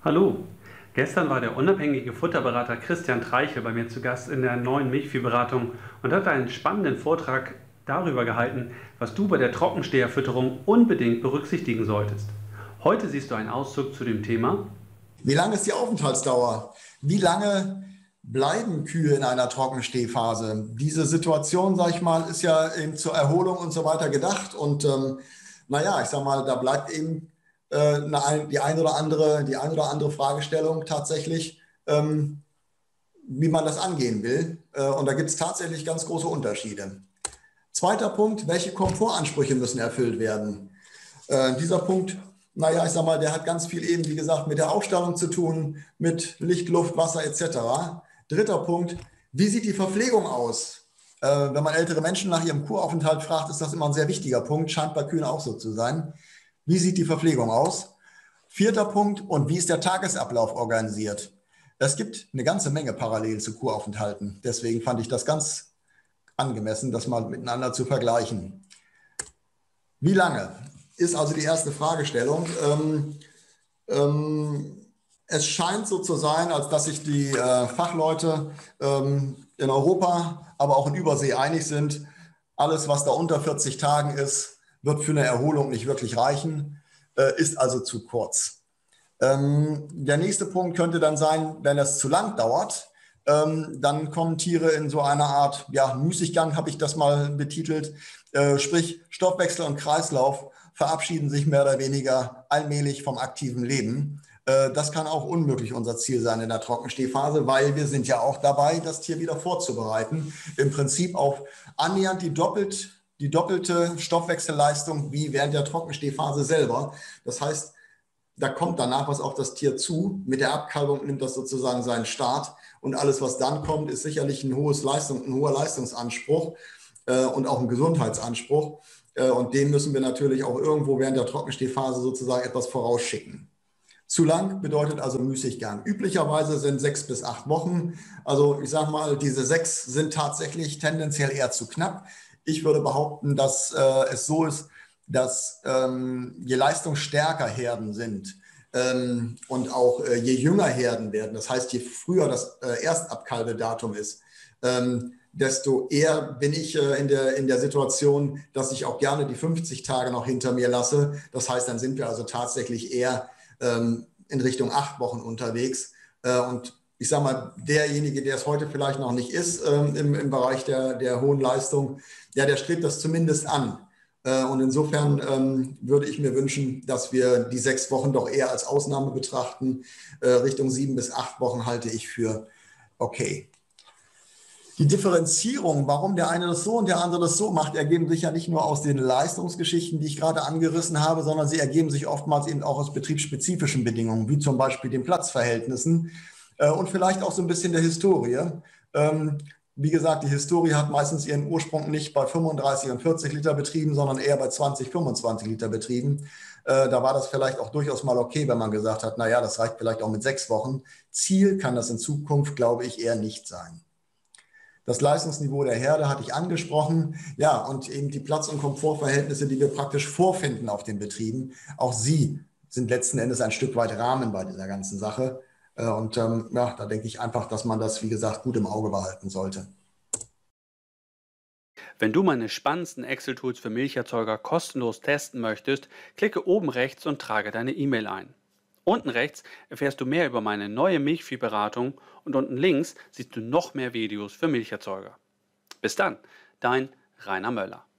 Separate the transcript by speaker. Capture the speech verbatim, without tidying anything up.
Speaker 1: Hallo, gestern war der unabhängige Futterberater Christian Treichel bei mir zu Gast in der neuen Milchviehberatung und hat einen spannenden Vortrag darüber gehalten, was du bei der Trockensteherfütterung unbedingt berücksichtigen solltest. Heute siehst du einen Auszug zu dem Thema.
Speaker 2: Wie lange ist die Aufenthaltsdauer? Wie lange bleiben Kühe in einer Trockenstehphase? Diese Situation, sag ich mal, ist ja eben zur Erholung und so weiter gedacht. Und ähm, naja, ich sag mal, da bleibt eben äh, eine, die ein oder andere, die ein oder andere Fragestellung tatsächlich, ähm, wie man das angehen will. Äh, und da gibt es tatsächlich ganz große Unterschiede. Zweiter Punkt, welche Komfortansprüche müssen erfüllt werden? Äh, dieser Punkt, naja, ich sag mal, der hat ganz viel eben, wie gesagt, mit der Aufstallung zu tun, mit Licht, Luft, Wasser et cetera. Dritter Punkt, wie sieht die Verpflegung aus? Äh, wenn man ältere Menschen nach ihrem Kuraufenthalt fragt, ist das immer ein sehr wichtiger Punkt, scheint bei Kühen auch so zu sein. Wie sieht die Verpflegung aus? Vierter Punkt, und wie ist der Tagesablauf organisiert? Es gibt eine ganze Menge Parallelen zu Kuraufenthalten. Deswegen fand ich das ganz angemessen, das mal miteinander zu vergleichen. Wie lange? Ist also die erste Fragestellung. Ähm, ähm, es scheint so zu sein, als dass sich die äh, Fachleute ähm, in Europa, aber auch in Übersee einig sind, alles, was da unter vierzig Tagen ist, wird für eine Erholung nicht wirklich reichen, äh, ist also zu kurz. Ähm, der nächste Punkt könnte dann sein, wenn es zu lang dauert, ähm, dann kommen Tiere in so eine Art ja, Müßiggang, habe ich das mal betitelt, äh, sprich Stoffwechsel und Kreislauf verabschieden sich mehr oder weniger allmählich vom aktiven Leben. Äh, das kann auch unmöglich unser Ziel sein in der Trockenstehphase, weil wir sind ja auch dabei, das Tier wieder vorzubereiten. Im Prinzip auf annähernd die, doppelt, die doppelte Stoffwechselleistung wie während der Trockenstehphase selber. Das heißt, da kommt danach was auf das Tier zu. Mit der Abkalbung nimmt das sozusagen seinen Start. Und alles, was dann kommt, ist sicherlich ein, hohes Leistung, ein hoher Leistungsanspruch äh, und auch ein Gesundheitsanspruch. Äh, und den müssen wir natürlich auch irgendwo während der Trockenstehphase sozusagen etwas vorausschicken. Zu lang bedeutet also Müßiggang. Üblicherweise sind sechs bis acht Wochen. Also ich sage mal, diese sechs sind tatsächlich tendenziell eher zu knapp. Ich würde behaupten, dass äh, es so ist, dass ähm, je leistungsstärker Herden sind ähm, und auch äh, je jünger Herden werden, das heißt, je früher das äh, Erstabkalbedatum ist, ähm, desto eher bin ich äh, in der, in der Situation, dass ich auch gerne die fünfzig Tage noch hinter mir lasse. Das heißt, dann sind wir also tatsächlich eher ähm, in Richtung acht Wochen unterwegs. Äh, und ich sage mal, derjenige, der es heute vielleicht noch nicht ist ähm, im, im Bereich der, der hohen Leistung, ja, der strebt das zumindest an. Und insofern ähm, würde ich mir wünschen, dass wir die sechs Wochen doch eher als Ausnahme betrachten. Äh, Richtung sieben bis acht Wochen halte ich für okay. Die Differenzierung, warum der eine das so und der andere das so macht, ergeben sich ja nicht nur aus den Leistungsgeschichten, die ich gerade angerissen habe, sondern sie ergeben sich oftmals eben auch aus betriebsspezifischen Bedingungen, wie zum Beispiel den Platzverhältnissen äh, und vielleicht auch so ein bisschen der Historie. Ähm, Wie gesagt, die Historie hat meistens ihren Ursprung nicht bei fünfunddreißig und vierzig Liter Betrieben, sondern eher bei zwanzig, fünfundzwanzig Liter Betrieben. Äh, da war das vielleicht auch durchaus mal okay, wenn man gesagt hat, naja, das reicht vielleicht auch mit sechs Wochen. Ziel kann das in Zukunft, glaube ich, eher nicht sein. Das Leistungsniveau der Herde hatte ich angesprochen. Ja, und eben die Platz- und Komfortverhältnisse, die wir praktisch vorfinden auf den Betrieben. Auch sie sind letzten Endes ein Stück weit Rahmen bei dieser ganzen Sache. Und ähm, ja, da denke ich einfach, dass man das, wie gesagt, gut im Auge behalten sollte.
Speaker 1: Wenn du meine spannendsten Excel-Tools für Milcherzeuger kostenlos testen möchtest, klicke oben rechts und trage deine E-Mail ein. Unten rechts erfährst du mehr über meine neue Milchviehberatung und unten links siehst du noch mehr Videos für Milcherzeuger. Bis dann, dein Rainer Möller.